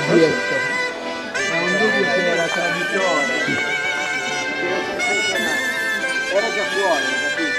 Dietro. È un dubbio che era traditore. Era già fuori, capito?